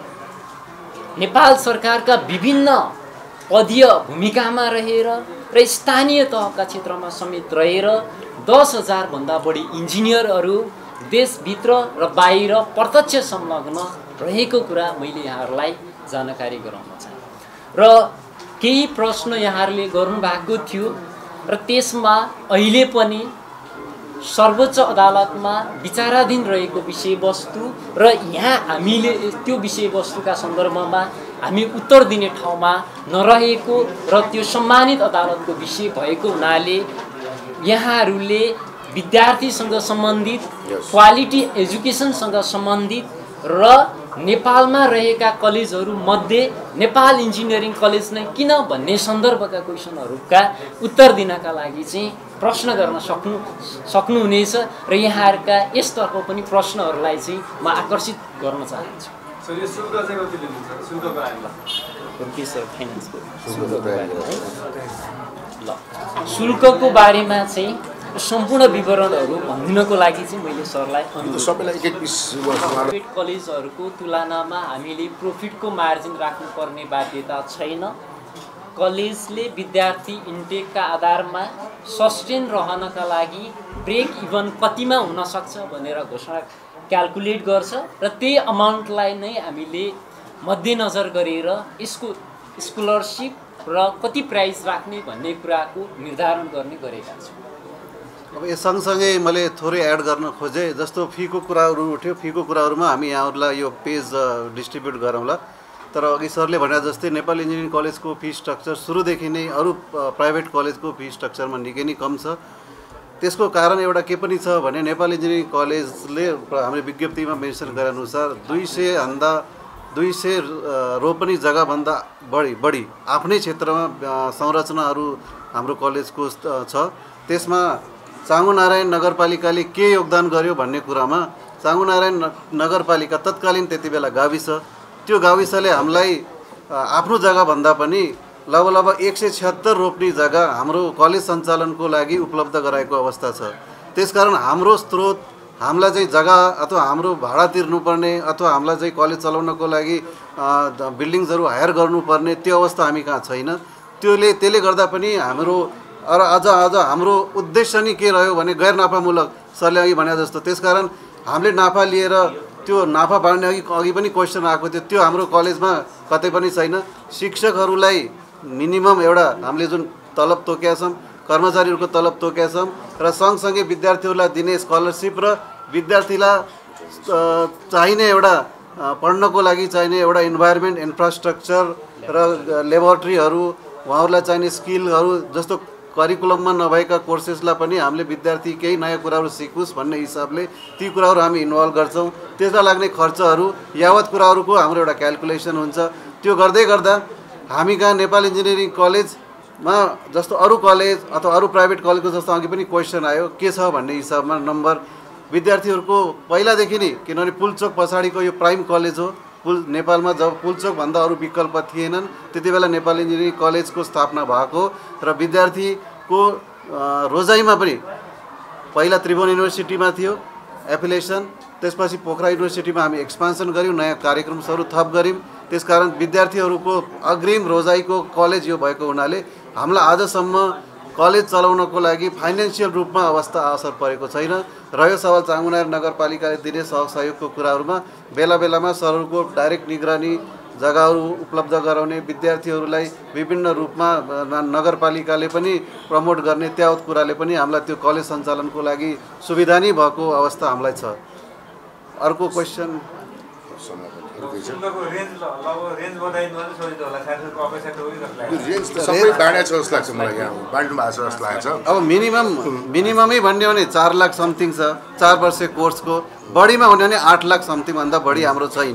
नेपाल सरकारका विभिन्न पदीय भूमिकामा रहेर र स्थानीय तहका क्षेत्रमा समेत रहेर दस हजार भन्दा बढी इन्जिनियरहरू देशभित्र र बाहिर प्रत्यक्ष संलग्न रहेको कुरा मैले यहाँहरूलाई जानकारी गराउन चाहे। र केही प्रश्न यहाँहरूले गर्नुभएको थियो र त्यसमा अहिले पनि सर्वोच्च अदालतमा विचाराधीन रहेको विषयवस्तु र यहाँ हामीले त्यो विषयवस्तुका सन्दर्भमा हामी उत्तर दिने ठाउँमा नरहेको र त्यो सम्मानित अदालतको विषय भएको हुनाले यहाँहरूले विद्यार्थीसँग सम्बन्धित, क्वालिटी एजुकेसनसँग सम्बन्धित र नेपालमा रहेका कलेजहरू मध्ये नेपाल इन्जिनियरिङ कलेज नै किन भन्ने सन्दर्भका क्वेसनहरूका उत्तर दिनका लागि चाहिँ प्रश्न गर्न सक्नु सक्नुहुनेछ र यहाँहरूका यसतर्फ पनि प्रश्नहरूलाई चाहिँ म आकर्षित गर्न चाहन्छु। सर यो शुल्क चाहिँ कति लिनुहुन्छ? शुल्कको बारेमा के सर फाइनान्सको ल शुल्कको बारेमा चाहिँ सम्पूर्ण विवरणहरू भनिदिनको लागि चाहिँ मैले सरलाई सबैलाई एक एक पिस प्राइभेट कलेजहरूको तुलनामा हामीले प्रफिटको मार्जिन राख्नुपर्ने बाध्यता छैन। कलेजले विद्यार्थी इन्टेकका आधारमा सस्टेन रहनका लागि ब्रेक इभन कतिमा हुन सक्छ भनेर घोषणा क्याल्कुलेट गर्छ र त्यही अमाउन्टलाई नै हामीले मध्यनजर गरेर यसको स्कलरसिप र कति प्राइस राख्ने भन्ने कुराको निर्धारण गर्ने गरेका छौँ। अब यो सँगसँगै मैले थोरै एड गर्न खोजेँ, जस्तो फीको कुराहरू उठ्यो, फीको कुराहरूमा हामी यहाँहरूलाई यो पेज डिस्ट्रिब्युट गरौँला। तर अघि सरले भने जस्तै नेपाल इन्जिनियरिङ कलेजको फी स्ट्रक्चर सुरुदेखि नै अरू प्राइभेट कलेजको फी स्ट्रक्चरमा निकै नै कम छ। त्यसको कारण एउटा के पनि छ भने नेपाल इन्जिनियरिङ कलेजले हामीले विज्ञप्तिमा मेन्सन गरेअनुसार दुई सय भन्दा दुई सय रोपनी जग्गाभन्दा बढी बढी आफ्नै क्षेत्रमा संरचनाहरू हाम्रो कलेजको छ। त्यसमा चाँगुनारायण नगरपालिकाले के योगदान गर्यो भन्ने कुरामा चाँगुनारायण नगरपालिका तत्कालीन त्यति बेला गाविस, त्यो गाविसले हामीलाई आफ्नो जग्गाभन्दा पनि लगभग लगभग एक सय छिहत्तर रोप्ने जग्गा हाम्रो कलेज सञ्चालनको लागि उपलब्ध गराएको अवस्था छ। त्यसकारण हाम्रो स्रोत हामीलाई चाहिँ जग्गा अथवा हाम्रो भाडा तिर्नुपर्ने अथवा हामीलाई चाहिँ कलेज चलाउनको लागि बिल्डिङ्सहरू हायर गर्नुपर्ने त्यो अवस्था हामी कहाँ छैन। त्यसले त्यसले गर्दा पनि हाम्रो र अझ अझ हाम्रो उद्देश्य नै के रह्यो भने गैर नाफामूलक, सरले अघि भने जस्तो। त्यसकारण हामीले नाफा लिएर त्यो नाफा बाँड्ने अघि अघि पनि क्वेसन आएको थियो, त्यो हाम्रो कलेजमा कतै पनि छैन। शिक्षकहरूलाई मिनिमम एउटा हामीले जुन तलब तोकेका छौँ, कर्मचारीहरूको तलब तोकेका छौँ र सँगसँगै विद्यार्थीहरूलाई दिने स्कलरसिप र विद्यार्थीलाई चाहिने एउटा पढ्नको लागि चाहिने एउटा इन्भाइरोमेन्ट, इन्फ्रास्ट्रक्चर र लेबोरेटरीहरू, उहाँहरूलाई चाहिने स्किलहरू जस्तो करिकुलममा नभएका कोर्सेसलाई पनि हामीले विद्यार्थी केही नयाँ कुराहरू सिकोस् भन्ने हिसाबले ती कुराहरू हामी इन्भल्भ गर्छौँ। त्यसलाई लाग्ने खर्चहरू यावत कुराहरूको हाम्रो एउटा क्याल्कुलेसन हुन्छ। त्यो गर्दै गर्दा हामी कहाँ नेपाल इन्जिनियरिङ कलेज मा जस्तो अरू कलेज अथवा अरू प्राइभेट कलेजको जस्तो अघि पनि क्वेसन आयो के छ भन्ने हिसाबमा नम्बर विद्यार्थीहरूको पहिलादेखि नै किनभने पुलचोक पछाडिको यो प्राइम कलेज हो। पुल नेपालमा जब पुलचोकभन्दा अरू विकल्प थिएनन् त्यति बेला नेपाल इन्जिनियरिङ कलेजको स्थापना भएको र विद्यार्थीको रोजाइमा पनि पहिला त्रिभुवन युनिभर्सिटीमा थियो एफिलिएसन, त्यसपछि पोखरा युनिभर्सिटीमा हामी एक्सपान्सन गऱ्यौँ, नयाँ कार्यक्रमहरू थप गऱ्यौँ। त्यसकारण विद्यार्थीहरूको अग्रिम रोजाइको कलेज यो भएको हुनाले हामीलाई आजसम्म कलेज चलाउनको लागि फाइनेन्सियल रूपमा अवस्था असर परेको छैन। रह्यो सवाल चामुनार नगरपालिकाले दिने सहयोगको कुराहरूमा बेला बेलामा सरहरूको डाइरेक्ट निगरानी, जग्गाहरू उपलब्ध गराउने, विद्यार्थीहरूलाई विभिन्न रूपमा नगरपालिकाले पनि प्रमोट गर्ने त्यावत कुराले पनि हामीलाई त्यो कलेज सञ्चालनको लागि सुविधा नै भएको अवस्था हामीलाई छ। अर्को क्वेसन अब मिनिमम मिनिममै भन्ने हो भने चार लाख समथिङ छ चार वर्ष कोर्सको, बढीमा हुने भने आठ लाख समथिङभन्दा बढी हाम्रो छैन।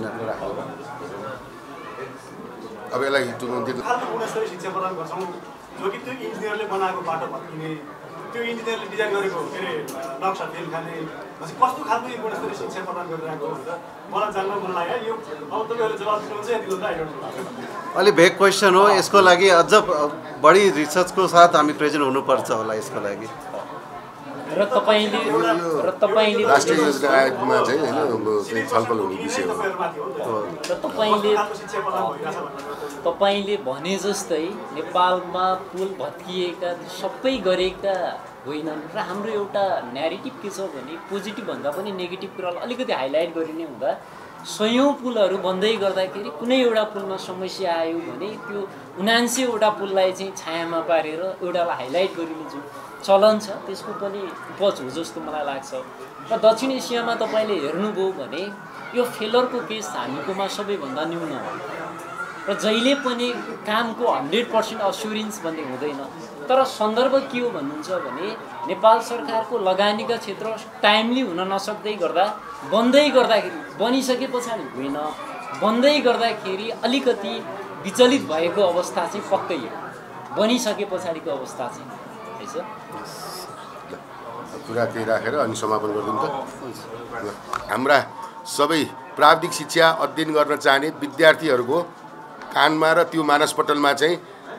अब यसलाई गुणस्तरीय शिक्षा प्रदान गर्छौँ जो कि त्यो इन्जिनियरले बनाएको बाटो भत्किने, त्यो इन्जिनियरले डिजाइन गरेको के अरे नक्सा फेल खाने, कस्तो खालको गुणस्तरीय शिक्षा प्रदान गरिरहेको हुन्छ मलाई जान्न मन लाग्यो। यो अब तपाईँहरूले जवाब दिनुहुन्छ या दिनुहुन्छ आइडोन्ट नो। अलि भेग क्वेसन हो, यसको लागि अझ बढी रिसर्चको साथ हामी प्रेजेन्ट हुनुपर्छ होला यसको लागि। र तपाईँले र तपाईँले राष्ट्रिय योजना आयोगमा चाहिँ होइन छलफल हुने विषय हो। र तपाईँले तपाईँले भने जस्तै नेपालमा पुल भत्किएका सबै गरेका होइनन् र हाम्रो एउटा न्यारेटिभ के छ भने पोजिटिभ भन्दा पनि नेगेटिभ कुरालाई अलिकति हाइलाइट गरिने हुँदा सयौँ पुलहरू बन्दै गर्दाखेरि कुनै एउटा पुलमा समस्या आयो भने त्यो उनान्सयवटा पुललाई चाहिँ छायामा पारेर एउटालाई हाइलाइट गरिने जुन चलन छ त्यसको पनि उपज हो जस्तो मलाई लाग्छ। र दक्षिण एसियामा तपाईँले हेर्नुभयो भने यो फेलरको केस हामीकोमा सबैभन्दा न्यून हो र जहिले पनि कामको हन्ड्रेड पर्सेन्ट अस्युरेन्स भन्ने हुँदैन। तर सन्दर्भ के हो भन्नुहुन्छ भने नेपाल सरकारको लगानीका क्षेत्र टाइमली हुन नसक्दै गर्दा बन्दै गर्दाखेरि बनिसके पछाडि होइन बन्दै गर्दाखेरि अलिकति विचलित भएको अवस्था चाहिँ पक्कै हो, बनिसके पछाडिको अवस्था चाहिँ है। कुरा त्यही राखेर अनि समापन गरिदिउँ त। हाम्रा सबै प्राविधिक शिक्षा अध्ययन गर्न चाहने विद्यार्थीहरूको कानमा र त्यो मानसपटलमा चाहिँ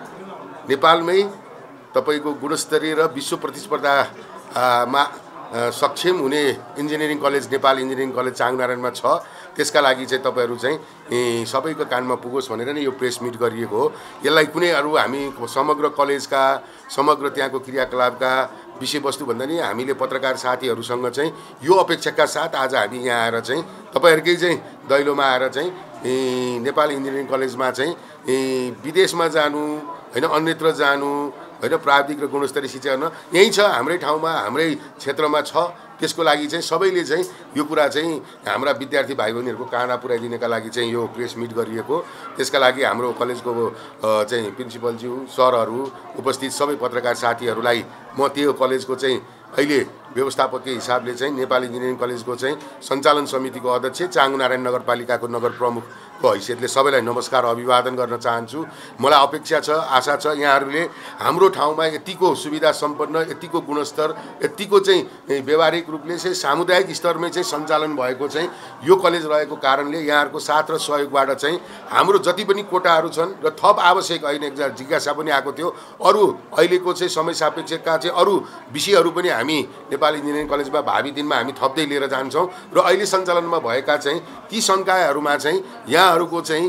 नेपालमै तपाईँको गुणस्तरीय र विश्व प्रतिस्पर्धामा सक्षम हुने engineering college Nepal engineering college चाङनारायणमा छ। त्यसका लागि चाहिँ तपाईँहरू चाहिँ सबैको कानमा पुगोस् भनेर नै यो प्रेस मिट गरिएको हो। यसलाई कुनै अरू हामी समग्र कलेजका समग्र त्यहाँको क्रियाकलापका विषयवस्तु भन्दा नि हामीले पत्रकार साथीहरूसँग चाहिँ यो अपेक्षाका साथ आज हामी यहाँ आएर चाहिँ तपाईँहरूकै चाहिँ दैलोमा आएर चाहिँ नेपाल इन्जिनियरिङ कलेजमा चाहिँ विदेशमा जानु होइन अन्यत्र जानु होइन प्राविधिक र गुणस्तरीय शिक्षा गर्न यहीँ छ हाम्रै ठाउँमा हाम्रै क्षेत्रमा छ। त्यसको लागि चाहिँ सबैले चाहिँ यो कुरा चाहिँ हाम्रा विद्यार्थी भाइ बहिनीहरूको काना पुर्याइदिनका लागि चाहिँ यो प्रेस मिट गरिएको। त्यसका लागि हाम्रो कलेजको चाहिँ प्रिन्सिपलज्यू सरहरू उपस्थित सबै पत्रकार साथीहरूलाई म त्यो कलेजको चाहिँ अहिले व्यवस्थापकीय हिसाबले चाहिँ नेपाल इन्जिनियरिङ कलेजको चाहिँ सञ्चालन समितिको अध्यक्ष चाङनारायण नगरपालिकाको नगर प्रमुखको हैसियतले सबैलाई नमस्कार अभिवादन गर्न चाहन्छु। मलाई अपेक्षा छ, आशा छ यहाँहरूले हाम्रो ठाउँमा यतिको सुविधा सम्पन्न, यतिको गुणस्तर, यतिको चाहिँ व्यवहारिक रूपले चाहिँ सामुदायिक स्तरमै चाहिँ सञ्चालन भएको चाहिँ यो कलेज रहेको कारणले यहाँहरूको साथ र सहयोगबाट चाहिँ हाम्रो जति पनि कोटाहरू छन् र थप आवश्यक अहिले एकजना जिज्ञासा पनि आएको थियो, अरू अहिलेको चाहिँ समय सापेक्षका चाहिँ अरू विषयहरू पनि हामी नेपाल इन्जिनियरिङ कलेजमा भावी दिनमा हामी थप्दै लिएर जान्छौँ र अहिले सञ्चालनमा भएका चाहिँ ती संकायहरूमा चाहिँ यहाँहरूको चाहिँ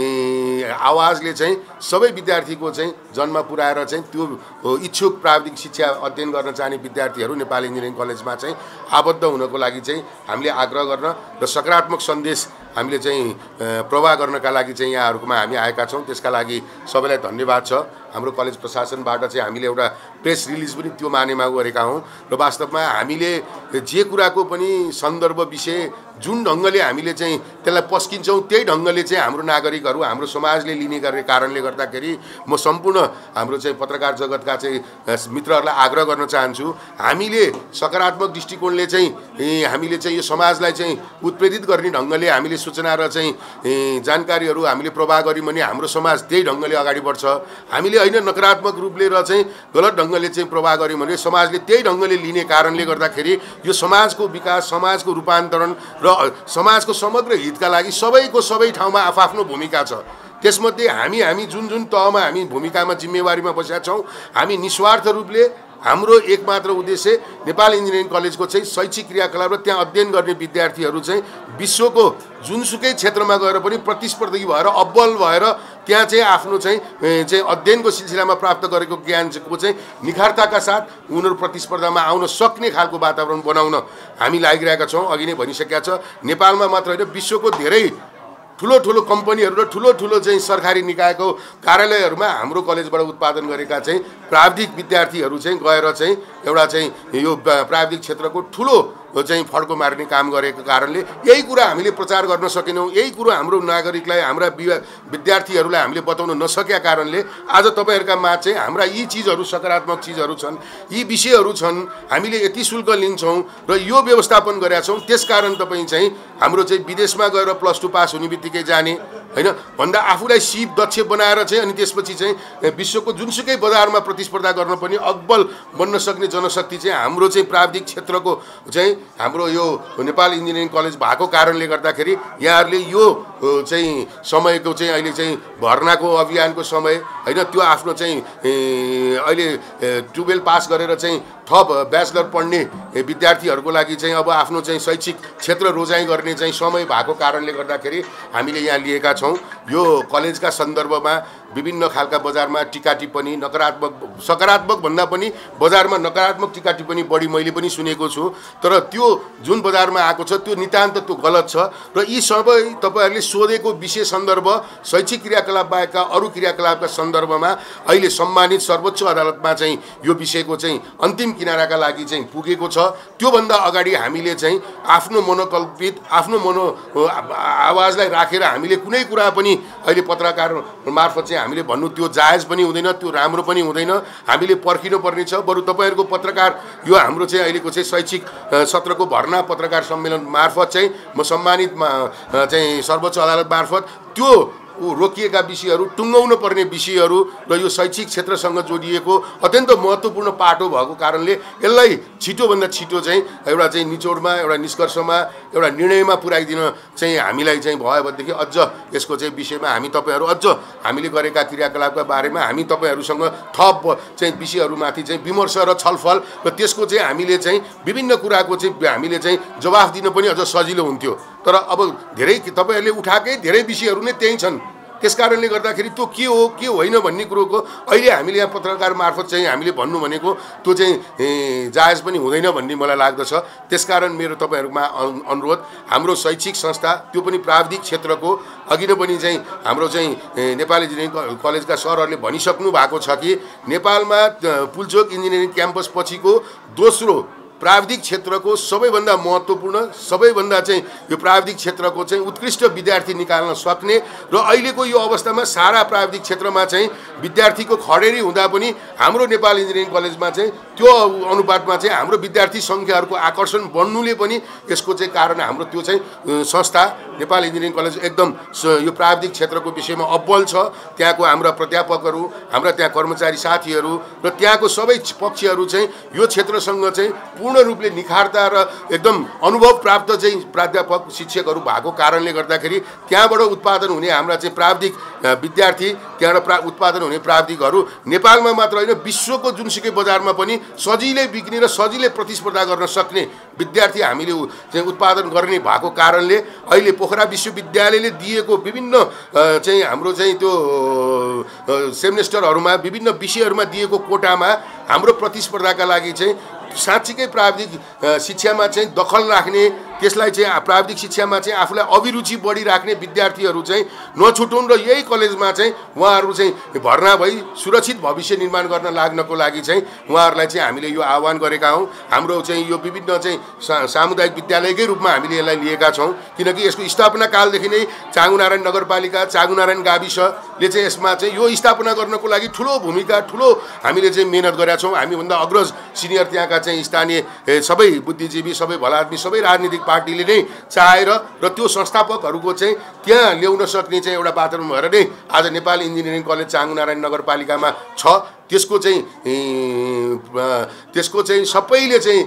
आवाजले चाहिँ सबै विद्यार्थीको चाहिँ जन्म पुर्याएर चाहिँ त्यो इच्छुक प्राविधिक शिक्षा अध्ययन गर्न चाहने विद्यार्थीहरू नेपाल इन्जिनियरिङ कलेजमा चाहिँ आबद्ध हुनको लागि चाहिँ हामीले आग्रह गर्न र सकारात्मक सन्देश हामीले चाहिँ प्रवाह गर्नका लागि चाहिँ यहाँहरूकोमा हामी आएका छौँ। त्यसका लागि सबैलाई धन्यवाद छ। हाम्रो कलेज प्रशासनबाट चाहिँ हामीले एउटा प्रेस रिलिज पनि त्यो मानेमा गरेका हौँ र वास्तवमा हामीले जे कुराको पनि सन्दर्भ विषय जुन ढङ्गले हामीले चाहिँ त्यसलाई पस्किन्छौँ त्यही ढङ्गले चाहिँ हाम्रो नागरिकहरू हाम्रो समाजले लिने गर्ने कारणले गर्दाखेरि म सम्पूर्ण हाम्रो चाहिँ पत्रकार जगतका चाहिँ मित्रहरूलाई आग्रह गर्न चाहन्छु, हामीले सकारात्मक दृष्टिकोणले चाहिँ हामीले चाहिँ यो समाजलाई चाहिँ उत्प्रेरित गर्ने ढङ्गले हामीले सूचना र चाहिँ जानकारीहरू हामीले प्रवाह गऱ्यौँ भने हाम्रो समाज त्यही ढङ्गले अगाडि बढ्छ। हामीले होइन नकारात्मक रूपले र चाहिँ गलत ढङ्गले चाहिँ प्रभाव गर्यो भने समाजले त्यही ढङ्गले लिने कारणले गर्दाखेरि यो समाजको विकास समाजको रूपान्तरण र समाजको समग्र हितका लागि सबैको सबै ठाउँमा आफआफ्नो भूमिका छ। त्यसमध्ये हामी हामी जुन जुन तहमा हामी भूमिकामा जिम्मेवारीमा बसेका छौँ हामी निस्वार्थ रूपले हाम्रो एकमात्र उद्देश्य नेपाल इन्जिनियरिङ कलेजको चाहिँ शैक्षिक क्रियाकलाप र त्यहाँ अध्ययन गर्ने विद्यार्थीहरू चाहिँ विश्वको जुनसुकै क्षेत्रमा गएर पनि प्रतिस्पर्धी भएर अब्बल भएर त्यहाँ चाहिँ आफ्नो चाहिँ चाहिँ अध्ययनको सिलसिलामा प्राप्त गरेको ज्ञानको चाहिँ निखारताका साथ उनीहरू प्रतिस्पर्धामा आउन सक्ने खालको वातावरण बनाउन हामी लागिरहेका छौँ। अघि नै भनिसकेका छ नेपालमा मात्र होइन विश्वको धेरै ठुलो ठुलो कम्पनीहरू र ठुलो ठुलो चाहिँ सरकारी निकायको कार्यालयहरूमा हाम्रो कलेजबाट उत्पादन गरेका चाहिँ प्राविधिक विद्यार्थीहरू चाहिँ गएर चाहिँ एउटा चाहिँ यो प्राविधिक क्षेत्रको ठुलो चाहिँ फड्को मार्ने काम गरेको कारणले यही कुरा हामीले प्रचार गर्न सकेनौँ। यही कुरो हाम्रो नागरिकलाई हाम्रा विद्यार्थीहरूलाई हामीले बताउन नसकेका कारणले आज तपाईँहरूका माझ चाहिँ हाम्रा यी चिजहरू सकारात्मक चिजहरू छन्, यी विषयहरू छन्, हामीले यति शुल्क लिन्छौँ र यो व्यवस्थापन गरेका छौँ। त्यसकारण तपाईँ चाहिँ हाम्रो चाहिँ विदेशमा गएर प्लस टू पास हुने बित्तिकै जाने होइन भन्दा आफूलाई सिप दक्ष बनाएर चाहिँ अनि त्यसपछि चाहिँ विश्वको जुनसुकै बजारमा प्रतिस्पर्धा गर्न पनि अब्बल बन्न सक्ने जनशक्ति चाहिँ हाम्रो चाहिँ प्राविधिक क्षेत्रको चाहिँ हाम्रो यो नेपाल इन्जिनियरिङ कलेज भएको कारणले गर्दाखेरि यहाँहरूले यो चाहिँ समयको चाहिँ अहिले चाहिँ भर्नाको अभियानको समय होइन त्यो आफ्नो चाहिँ अहिले टुवेल्भ पास गरेर चाहिँ थप ब्याचलर पढ्ने विद्यार्थीहरूको लागि चाहिँ अब आफ्नो चाहिँ शैक्षिक क्षेत्र रोजाइ गर्ने चाहिँ समय भएको कारणले गर्दाखेरि हामीले यहाँ लिएका छौँ। यो कलेजका सन्दर्भमा विभिन्न खालका बजारमा टिका टिप्पणी नकारात्मक सकारात्मक भन्दा पनि बजारमा नकारात्मक टिका टिप्पणी बढी मैले पनि सुनेको छु। तर त्यो जुन बजारमा आएको छ त्यो नितान्त त्यो गलत छ र यी सबै तपाईँहरूले सोधेको विषय सन्दर्भ शैक्षिक क्रियाकलाप बाहेकका अरू क्रियाकलापका सन्दर्भमा अहिले सम्मानित सर्वोच्च अदालतमा चाहिँ यो विषयको चाहिँ अन्तिम किनाराका लागि चाहिँ पुगेको छ। त्योभन्दा अगाडि हामीले चाहिँ आफ्नो मनोकल्पित आफ्नो मनो आवाजलाई राखेर हामीले कुनै कुरा पनि अहिले पत्रकार मार्फत चाहिँ हामीले भन्नु त्यो जायज पनि हुँदैन, त्यो राम्रो पनि हुँदैन। हामीले पर्खिनु पर्ने छ। बरु तपाईँहरूको पत्रकार यो हाम्रो चाहिँ अहिलेको चाहिँ शैक्षिक सत्रको भर्ना पत्रकार सम्मेलन मार्फत चाहिँ म सम्मानित चाहिँ सर्वोच्च अदालत मार्फत त्यो रोकिएका विषयहरू टुङ्गाउनु पर्ने विषयहरू र यो शैक्षिक क्षेत्रसँग जोडिएको अत्यन्त महत्त्वपूर्ण पाटो भएको कारणले यसलाई छिटोभन्दा छिटो चाहिँ एउटा चाहिँ निचोडमा एउटा निष्कर्षमा एउटा निर्णयमा पुर्याइदिन चाहिँ हामीलाई चाहिँ भयो भनेदेखि अझ यसको चाहिँ विषयमा हामी तपाईँहरू अझ हामीले गरेका क्रियाकलापका बारेमा हामी तपाईँहरूसँग थप चाहिँ विषयहरूमाथि चाहिँ विमर्श र छलफल र त्यसको चाहिँ हामीले चाहिँ विभिन्न कुराको चाहिँ हामीले चाहिँ जवाफ दिन पनि अझ सजिलो हुन्थ्यो। तर अब धेरै तपाईँहरूले उठाएकै धेरै विषयहरू नै त्यही छन्। त्यसकारणले गर्दाखेरि त्यो के हो के होइन भन्ने कुरोको अहिले हामीले यहाँ पत्रकार मार्फत चाहिँ हामीले भन्नु भनेको त्यो चाहिँ जायज पनि हुँदैन भन्ने मलाई लाग्दछ। त्यसकारण मेरो तपाईँहरूमा अनुरोध हाम्रो शैक्षिक संस्था त्यो पनि प्राविधिक क्षेत्रको अघि नै पनि चाहिँ हाम्रो चाहिँ नेपाल इन्जिनियरिङ कलेजका सरहरूले भनिसक्नु भएको छ कि नेपालमा पुल्चोक इन्जिनियरिङ क्याम्पस पछिको दोस्रो प्राविधिक क्षेत्रको सबैभन्दा महत्त्वपूर्ण सबैभन्दा चाहिँ यो प्राविधिक क्षेत्रको चाहिँ उत्कृष्ट विद्यार्थी निकाल्न सक्ने र अहिलेको यो अवस्थामा सारा प्राविधिक क्षेत्रमा चाहिँ विद्यार्थीको खडेरी हुँदा पनि हाम्रो नेपाल इन्जिनियरिङ कलेजमा चाहिँ त्यो अनुपातमा चाहिँ हाम्रो विद्यार्थी सङ्ख्याहरूको आकर्षण बढ्नुले पनि यसको चाहिँ कारण हाम्रो त्यो चाहिँ संस्था नेपाल इन्जिनियरिङ कलेज एकदम यो प्राविधिक क्षेत्रको विषयमा अब्बल छ। त्यहाँको हाम्रा प्राध्यापकहरू हाम्रा त्यहाँ कर्मचारी साथीहरू र त्यहाँको सबै पक्षहरू चाहिँ यो क्षेत्रसँग चाहिँ पूर्ण रूपले निखारता र एकदम अनुभव प्राप्त चाहिँ प्राध्यापक शिक्षकहरू भएको कारणले गर्दाखेरि त्यहाँबाट उत्पादन हुने हाम्रा चाहिँ प्राविधिक विद्यार्थी त्यहाँबाट प्रा उत्पादन हुने प्राविधिकहरू नेपालमा मात्र होइन विश्वको जुनसुकै बजारमा पनि सजिलै बिक्ने र सजिलै प्रतिस्पर्धा गर्न सक्ने विद्यार्थी हामीले चाहिँ उत्पादन गर्ने भएको कारणले अहिले पोखरा विश्वविद्यालयले दिएको विभिन्न चाहिँ हाम्रो चाहिँ त्यो सेमेस्टरहरूमा विभिन्न विषयहरूमा दिएको कोटामा हाम्रो प्रतिस्पर्धाका लागि चाहिँ साँच्चीकै प्राविधिक शिक्षामा चाहिँ दखल राख्ने त्यसलाई चाहिँ प्राविधिक शिक्षामा चाहिँ आफूलाई अभिरुचि बढी राख्ने विद्यार्थीहरू चाहिँ नछुटाउन् र यही कलेजमा चाहिँ उहाँहरू चाहिँ भर्ना भई सुरक्षित भविष्य निर्माण गर्न लाग्नको लागि चाहिँ उहाँहरूलाई चाहिँ हामीले यो आह्वान गरेका हौँ। हाम्रो चाहिँ यो विभिन्न चाहिँ सामुदायिक विद्यालयकै रूपमा हामीले यसलाई लिएका छौँ किनकि यसको स्थापना कालदेखि नै चाँगुनारायण नगरपालिका चाँगुनारायण गाविस ले चाहिँ यसमा चाहिँ यो स्थापना गर्नको लागि ठुलो भूमिका ठुलो हामीले चाहिँ मेहनत गरेका छौँ। हामीभन्दा अग्रज सिनियर त्यहाँका चाहिँ स्थानीय सबै बुद्धिजीवी सबै भलादमी सबै राजनीतिक पार्टीले नै चाहेर र त्यो संस्थापकहरूको चाहिँ त्यहाँ ल्याउन सक्ने चाहिँ एउटा वातावरण भएर नै आज नेपाल इन्जिनियरिङ कलेज चाँगुनारायण नगरपालिकामा छ। त्यसको चाहिँ त्यसको चाहिँ सबैले चाहिँ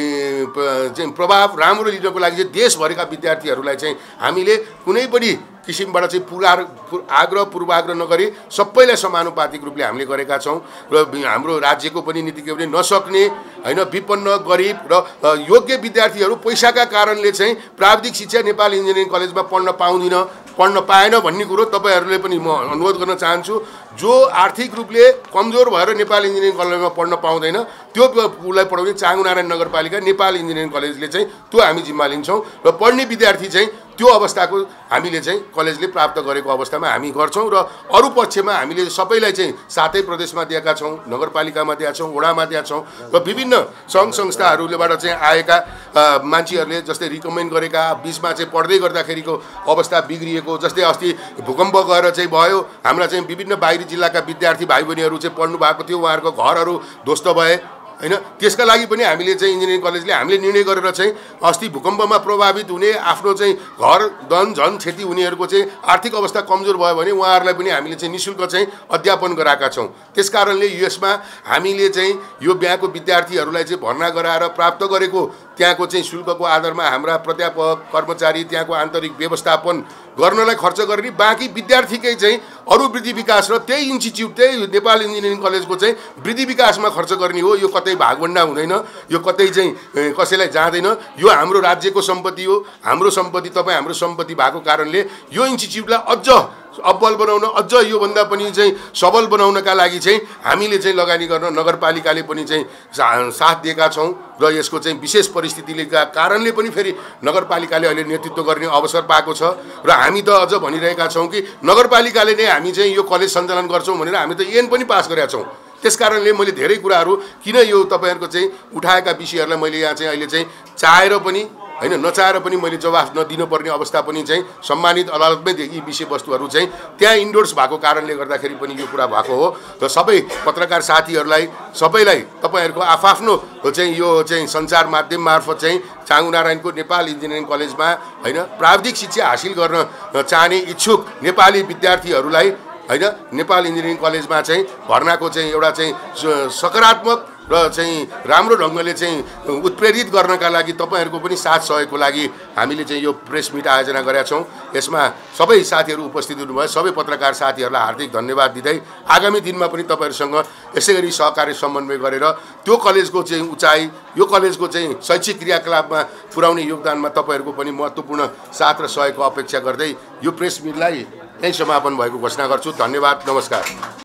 चाहिँ प्रभाव राम्रो लिनको लागि चाहिँ देशभरिका विद्यार्थीहरूलाई चाहिँ हामीले कुनै पनि किसिमबाट चाहिँ पुरा आग्रह पूर्वाग्रह नगरी सबैलाई समानुपातिक रूपले हामीले गरेका छौँ र हाम्रो राज्यको पनि नीति के भने नसक्ने होइन विपन्न गरिब र योग्य विद्यार्थीहरू पैसाका कारणले चाहिँ प्राविधिक शिक्षा नेपाल इन्जिनियरिङ कलेजमा पढ्न पाउँदिन पढ्न पाएन भन्ने कुरो तपाईँहरूले पनि म अनुरोध गर्न चाहन्छु। जो आर्थिक रूपले कमजोर भएर नेपाल इन्जिनियरिङ कलेजमा पढ्न पाउँदैन त्यो उसलाई पढाउने चाँगुनारायण नगरपालिका नेपाल इन्जिनियरिङ कलेजले चाहिँ त्यो हामी जिम्मा लिन्छौँ र पढ्ने विद्यार्थी चाहिँ त्यो अवस्थाको हामीले चाहिँ कलेजले प्राप्त गरेको अवस्थामा हामी गर्छौँ र अरू पक्षमा हामीले सबैलाई चाहिँ सातै प्रदेशमा दिएका छौँ, नगरपालिकामा दिएका छौँ, वडामा दिएका छौँ र विभिन्न सङ्घ संस्थाहरूबाट चाहिँ आएका मान्छेहरूले जस्तै रिकमेन्ड गरेका बिचमा चाहिँ पढ्दै गर्दाखेरिको अवस्था बिग्रिएको जस्तै अस्ति भूकम्प गएर चाहिँ भयो हाम्रा चाहिँ विभिन्न बाहिरी जिल्लाका विद्यार्थी भाइ बहिनीहरू चाहिँ पढ्नु भएको थियो, उहाँहरूको घरहरू ध्वस्त भए होइन। त्यसका लागि पनि हामीले चाहिँ इन्जिनियरिङ कलेजले हामीले निर्णय गरेर चाहिँ अस्ति भूकम्पमा प्रभावित हुने आफ्नो चाहिँ घर धन झन क्षति हुनेहरूको चाहिँ आर्थिक अवस्था कमजोर भयो भने उहाँहरूलाई पनि हामीले चाहिँ निःशुल्क चाहिँ अध्यापन गराएका छौँ। त्यस कारणले यसमा हामीले चाहिँ यो बिहाको विद्यार्थीहरूलाई चाहिँ भर्ना गराएर प्राप्त गरेको त्यहाँको चाहिँ शुल्कको आधारमा हाम्रा प्राध्यापक कर्मचारी त्यहाँको आन्तरिक व्यवस्थापन गर्नलाई खर्च गर्ने बाँकी विद्यार्थीकै चाहिँ अरू वृद्धि विकास र त्यही इन्स्टिच्युट त्यही नेपाल इन्जिनियरिङ कलेजको चाहिँ वृद्धि विकासमा खर्च गर्ने हो। यो कतै भागभण्डा हुँदैन, यो कतै चाहिँ कसैलाई जाँदैन। यो हाम्रो राज्यको सम्पत्ति हो, हाम्रो सम्पत्ति तपाईँ हाम्रो सम्पत्ति भएको कारणले यो इन्स्टिच्युटलाई अझ अब्बल बनाउन अझ योभन्दा पनि चाहिँ सबल बनाउनका लागि चाहिँ हामीले चाहिँ लगानी गर्न नगरपालिकाले पनि चाहिँ साथ दिएका छौँ र यसको चाहिँ विशेष परिस्थितिले कारणले पनि फेरि नगरपालिकाले अहिले नेतृत्व गर्ने अवसर पाएको छ र हामी त अझ भनिरहेका छौँ कि नगरपालिकाले नै हामी चाहिँ यो कलेज सञ्चालन गर्छौँ भनेर हामी त एन पनि पास गरेका छौँ। त्यस कारणले मैले धेरै कुराहरू किन यो तपाईँहरूको चाहिँ उठाएका विषयहरूलाई मैले यहाँ चाहिँ अहिले चाहिँ चाहेर पनि होइन नचाहेर पनि मैले जवाफ नदिनुपर्ने अवस्था पनि चाहिँ सम्मानित अदालतमै यी विषयवस्तुहरू चाहिँ त्यहाँ इन्डोर्स भएको कारणले गर्दाखेरि पनि यो कुरा भएको हो। र सबै पत्रकार साथीहरूलाई सबैलाई तपाईँहरूको आफआफ्नो चाहिँ यो चाहिँ सञ्चार माध्यम मार्फत चाहिँ चाँगुनारायणको नेपाल इन्जिनियरिङ कलेजमा होइन प्राविधिक शिक्षा हासिल गर्न चाहने इच्छुक नेपाली विद्यार्थीहरूलाई होइन नेपाल इन्जिनियरिङ कलेजमा चाहिँ भर्नाको चाहिँ एउटा चाहिँ सकारात्मक र चाहिँ राम्रो ढङ्गले चाहिँ उत्प्रेरित गर्नका लागि तपाईँहरूको पनि साथ सहयोगको लागि हामीले चाहिँ यो प्रेस मिट आयोजना गरेका छौँ। यसमा सबै साथीहरू उपस्थित हुनुभयो, सबै पत्रकार साथीहरूलाई हार्दिक धन्यवाद दिँदै आगामी दिनमा पनि तपाईँहरूसँग यसै गरी सहकार्य समन्वय गरेर त्यो कलेजको चाहिँ उचाइ यो कलेजको चाहिँ शैक्षिक क्रियाकलापमा पुर्याउने योगदानमा तपाईँहरूको पनि महत्त्वपूर्ण साथ र सहयोगको अपेक्षा गर्दै यो प्रेस मिटलाई यहीँ समापन भएको घोषणा गर्छु। धन्यवाद, नमस्कार।